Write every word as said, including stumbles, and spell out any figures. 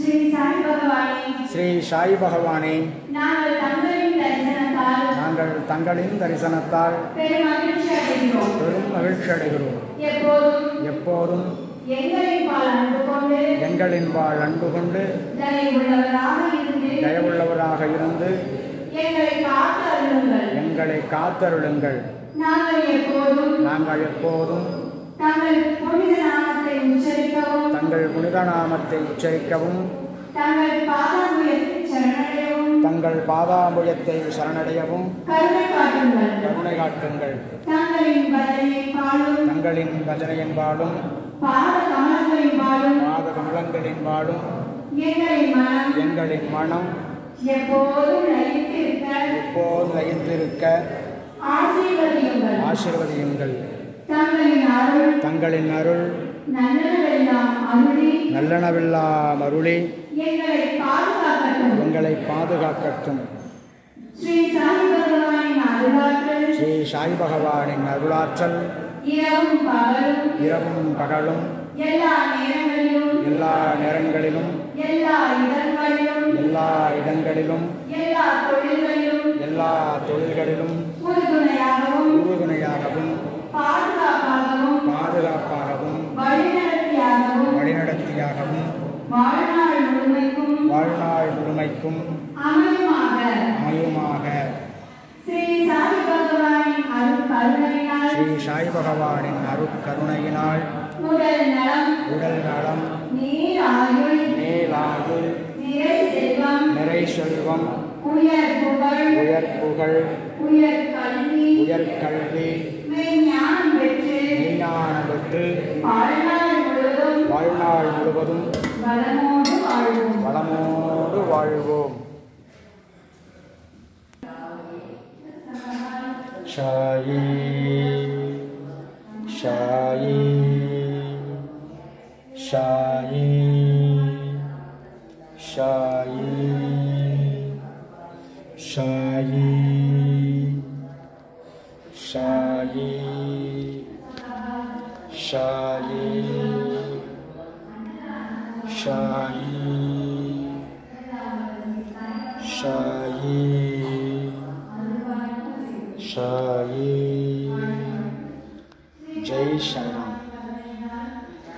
ஸ்ரீ சாய் பகவானே ஸ்ரீ சாய் பகவானே நாங்கள் தங்களின் தரிசனத்தால் நாங்கள் தங்களின் தரிசனத்தால் பெரும் மகிழ்ச்சி அடைகிறோம் பெரும் மகிழ்ச்சி அடைகிறோம். எப்போதும் எப்போதும் எங்களின் பால் அன்பு கொண்டு எங்களின் பால் அன்பு கொண்டு தயவுள்ளவராக இருந்து தயவுள்ளவராக இருந்து எங்களை காத்து அருளுங்கள். எங்களை காத்தருளுங்கள். நாங்கள் எப்போதும் நாங்கள் எப்போதும் தங்கள் புனித நாமத்தை உச்சரிக்கவும் தங்கள் புனித நாமத்தை உச்சரிக்கவும் தங்கள் பாதாம்புயத்தை சரணடையவும் தங்கள் பாதாம்புயத்தை சரணடையவும் கருணை காட்டுங்கள். கருணை காட்டுங்கள். தங்களின் பஜனை பாடும் தங்களின் பஜனையின் பாடும் பாத கமலங்களின் பாடும் பாத கமலங்களின் பாடும் எங்களின் மனம் எங்களின் மனம் எப்போதும் லயித்திருக்க எப்போதும் லயித்திருக்க ஆசீர்வதியுங்கள். ஆசீர்வதியுங்கள். தங்களின் அருள் தங்களின் அருள் நல்லனவெல்லாம் அருளி நல்லனவெல்லாம் அருளி எங்களை பாதுகாக்கட்டும். எங்களை பாதுகாக்கட்டும். ஸ்ரீ சாய் பகவானின் அருளாற்றல் ஸ்ரீ சாய் பகவானின் அருளாற்றல் இரவும் பகலும் இரவும் பகலும் எல்லா நேரங்களிலும் எல்லா நேரங்களிலும் எல்லா இடங்களிலும் எல்லா இடங்களிலும் எல்லா தொழில்களிலும் எல்லா தொழில்களிலும் உறுதுணையாகவும் உறுதுணையாகவும் பாதுகாப்பாகவும் பாதுகாப்பாகவும் வழிநடத்தியாகவும் வழிநடத்தியாகவும் வாழ்நாள் முழுமைக்கும் வாழ்நாள் முழுமைக்கும் அமையுமாக. அமையுமாக. ஸ்ரீ சாய் பகவானின் அருள் கருணையினால் ஸ்ரீ சாய் பகவானின் அருட்கருணையினால் உடல் நலம் உடல் நலம் நீர் ஆயுள் மேலாயுள் நிறை செல்வம் நிறை செல்வம் உயர் புகழ் உயர் புகழ் உயர் கல்வி உயர் கல்வி மெய்ஞானம் பெற்று மெய்ஞானம் பெற்று வாழ்நாள் முழுவதும் வாழ்நாள் முழுவதும் வளமோடு வாழ்வோம். வளமோடு வாழ்வோம். ஷாயி ஷாயி ஷாயி ஷாயி ஷாயி ஷாயி ஷாயி ஷாயி ஷாயி ஷாயி ஜெய் சாய்ராம்.